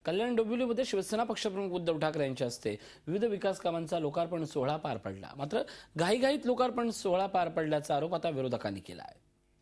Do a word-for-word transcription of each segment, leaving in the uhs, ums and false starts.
कल्याण डोंबिवलीमध्ये शिवसेना पक्षप्रमुख उद्धव ठाकरे यांच्या हस्ते विविध विकास कामांचा लोकार्पण सोहळा पार पडला। मात्र घाईघाईत लोकार्पण सोहळा पार पडल्याचा आरोप आता विरोधकांनी केला आहे।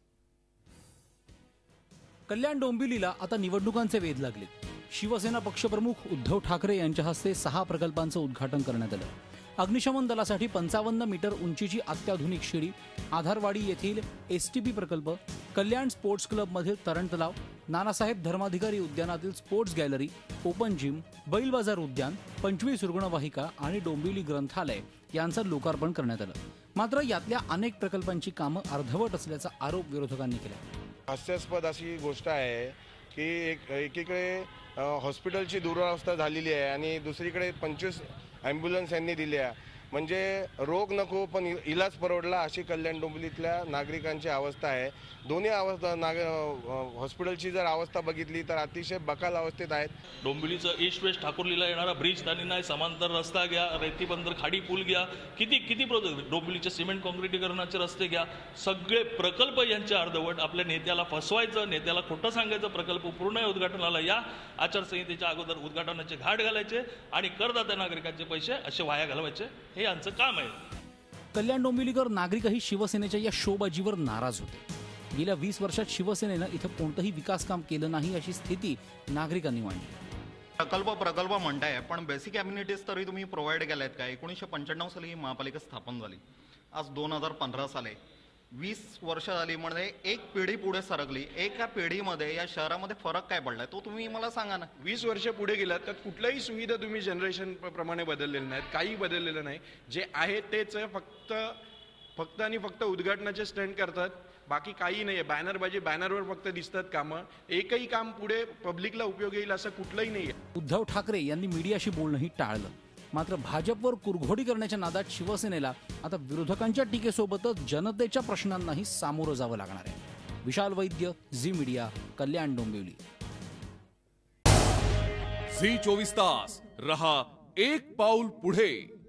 कल्याण डोंबिवलीला आता निवडणुकांचे वेध लागले। शिवसेना पक्षप्रमुख उद्धव ठाकरे यांच्या हस्ते सहा प्रकल्पांचं उद्घाटन करण्यात आलं। अग्निशमन दलासाठी पंचावन्न मीटर उंचीची अत्याधुनिक शिडी, आधारवाडी येथील एसटीपी प्रकल्प, कल्याण स्पोर्ट्स क्लब मधील तरण तलाव, नानासाहेब धर्माधिकारी उद्यानातील स्पोर्ट्स गॅलरी, ओपन जिम, बैल बाजार उद्यान, पंचवीस रुग्णवाहिका आणि डोंबिवली ग्रंथालय यांचं लोकार्पण करण्यात आलं। मात्र यातल्या अनेक प्रकल्पांची कामं अर्धवट असल्याचा आरोप विरोधकांनी केला। हास्यास्पद अशी गोष्ट आहे की एक एकीकडे हॉस्पिटलची दुरावस्था झालेली आहे आणि दुसरीकडे पंचवीस ॲम्ब्युलन्स यांनी दिल्या, म्हणजे रोग नको पण इलाज परवडला अशी कल्याण डोंबिवलीतल्या नागरिकांची अवस्था आहे। दोन्ही अवस्था नाग हॉस्पिटलची जर अवस्था बघितली तर अतिशय बकाल अवस्थेत आहेत। डोंबिवलीचं ईस्ट वेस्ट ठाकुर्लीला येणारा ब्रिज त्यांनी नाही, समांतर रस्ता घ्या, रेती बंदर खाडी पूल घ्या, किती किती प्रोजेक्ट, डोंबिवलीचे सिमेंट काँक्रिटीकरणाचे रस्ते घ्या, सगळे प्रकल्प यांचे अर्धवट। आपल्या नेत्याला फसवायचं, नेत्याला खोटं सांगायचं, प्रकल्प पूर्ण उद्घाटनाला या, आचारसंहितेच्या अगोदर उद्घाटनाचे घाट घालायचे आणि करदात्या नागरिकांचे पैसे असे वाया घालवायचे, हे यांचं काम आहे। कल्याण डोंबिवलीकर नागरिकही शिवसेनेच्या या शोबाजीवर नाराज होते। गेल्या वीस वर्षात शिवसेनेनं इथं कोणतंही विकास काम केलं नाही अशी स्थिती नागरिकांनी मांडली। प्रकल्प प्रकल्प म्हणताय, पण बेसिक ॲम्युनिटीज तरी तुम्ही प्रोव्हाइड केल्या आहेत का? एकोणीसशे पंच्याण्णव साली ही महापालिका स्थापन झाली, आज दोन हजार पंधरा साली वीस वर्ष झाली, म्हणजे एक पिढी पुढे सरकली। एका पिढीमध्ये या शहरामध्ये फरक काय पडलाय तो तुम्ही मला सांगा ना। वीस वर्ष पुढे गेलात तर कुठल्याही सुविधा तुम्ही जनरेशन प्रमाणे बदललेल्या नाहीत, काही बदललेलं नाही, जे आहे तेच फक्त फक्त आणि फक्त उद्घाटनाचे स्टंट करतात, बाकी काही नाही आहे। बॅनरबाजी, बॅनरवर फक्त दिसतात कामं, एकही काम पुढे पब्लिकला उपयोग येईल असं कुठलंही नाही आहे। उद्धव ठाकरे यांनी मीडियाशी बोलणंही टाळलं। मात्र भाजपवर कुरघोडी करण्याच्या नादात शिवसेनेला आता विरोधकांच्या टीकेसोबतच जनतेच्या प्रश्नांनाही सामोरं जावं लागणार आहे। विशाल वैद्य, झी मीडिया, कल्याण डोंबिवली। झी चोवीस तास रहा एक पाऊल पुढे।